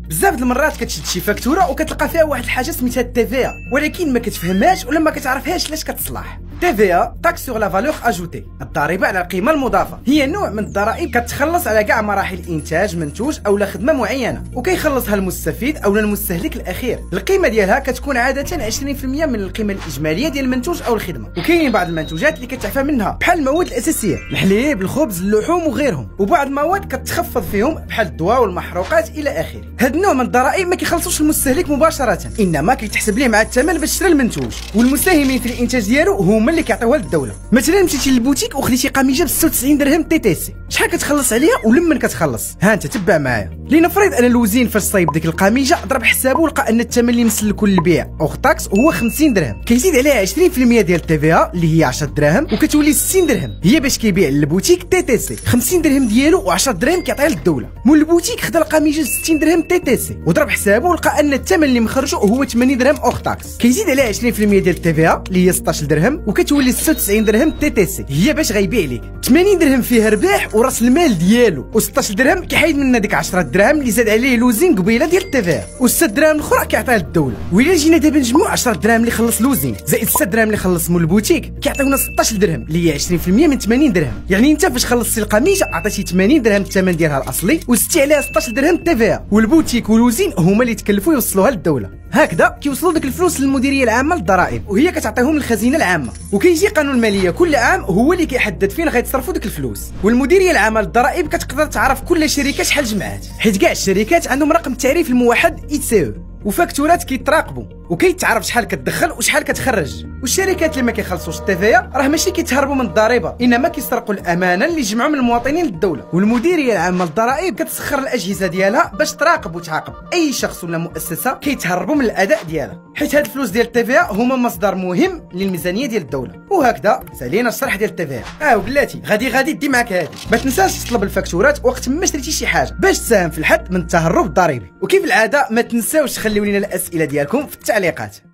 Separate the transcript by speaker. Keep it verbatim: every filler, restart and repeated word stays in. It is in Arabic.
Speaker 1: بزاف د المرات كتشد شي فاكتوره وكتلقى فيها واحد الحاجه سميتها التيفيا، ولكن ما كتفهمهاش ولا ما كتعرفهاش علاش كتصلح. تيفيا تاكس سور لا فالور اجوتي، الضريبه على القيمه المضافه، هي نوع من الضرائب كتخلص على كاع مراحل انتاج منتوج او خدمه معينه، وكيخلصها المستفيد او المستهلك الاخير. القيمه ديالها كتكون عاده عشرين بالمئة من القيمه الاجماليه ديال المنتوج او الخدمه، وكاينين بعض المنتوجات اللي كتعفى منها بحال المواد الاساسيه، الحليب، الخبز، اللحوم وغيرهم، وبعض المواد كتخفض فيهم بحال الدواء والمحروقات الى اخره. هذا النوع من الضرائب ما كيخلصوش المستهلك مباشره، انما كيتحسب ليه مع الثمن باش تشري المنتوج، والمساهمين في الانتاج ديالو هما اللي كيعطيوها للدوله. مثلا مشيتي للبوتيك وخديتي قميجه ب ستة وتسعين درهم تي تي سي، شحال كتخلص عليها ولمن كتخلص؟ ها انت تبع معايا. لنفرض ان الوزين فاش صايب ديك القميجه ضرب حسابه ولقى ان الثمن اللي مسلكو للبيع او الطاكس هو خمسين درهم، كيزيد عليها عشرين بالمئة ديال التيفيا اللي هي عشرة دراهم وكتولي ستين درهم، هي باش كيبيع للبوتيك تي تي سي خمسين درهم ديالو و10 دراهم كيعطيها للدوله. مول البوتيك خدا القميجه ستين درهم تي تي سي وضرب حسابه ولقى ان الثمن اللي مخرجو هو ثمانين درهم او طاكس، كيزيد عليها عشرين بالمئة ديال التيفيا اللي هي ستة عشر درهم وكتولي ستة وتسعين درهم تي تي سي، هي باش غيبيع لك ثمانين درهم فيها ربح وراس المال ديالو، و ستة عشر درهم كيحيد منها ديك عشرة دراهم اللي زاد عليه لوزين قبيله ديال التيفيا، و6 دراهم الاخرى كيعطيها للدوله. وإلا جينا دابا نجمعوا عشرة دراهم اللي خلص لوزين زائد ستة دراهم اللي خلص مول البوتيك كيعطيونا ستة عشر درهم اللي هي عشرين بالمئة من ثمانين درهم، يعني انت فاش خلصتي القميجه عطيتي ثمانين درهم الثمن ديالها الاصلي وزدتي عليها ستة عشر درهم التيفيا، والبوتيك والوزين هما اللي تكلفوا يوصلوها للدوله. هكذا كيوصلوا ديك الفلوس للمديريه العامه للضرائب وهي كتعطيهم للخزينه العامه، وكيجي قانون الماليه كل عام هو اللي كيحدد فين غيتصرفوا ديك الفلوس. والمديريه العامه للضرائب كتقدر تعرف كل شركه شحال جمعات، حيت كاع الشركات عندهم رقم التعريف الموحد اي سي او، وفاكتورات كيتراقبوا وكيتعرف شحال كتدخل وشحال كتخرج. والشركات اللي ما كيخلصوش التيفيا راه ماشي كيتهربوا من الضريبه، انما كيسرقوا الامانه اللي جمعوا من المواطنين للدوله. والمديريه العامه للضرائب كتسخر الاجهزه ديالها باش تراقب وتعاقب اي شخص ولا مؤسسه كيتهربوا من الاداء ديالها، حيت هاد الفلوس ديال التيفيا هما مصدر مهم للميزانيه ديال الدوله. وهكذا سالينا الشرح ديال التيفيا. اه وبلاتي غادي غادي دي معاك هادي، ما تنساش تطلب الفاكتورات وقت ما شريتي شي حاجه باش تساهم في الحد من التهرب الضريبي. وكيف العاده ما تنساوش تخليو لنا الاسئله ديالكم في التعليقات.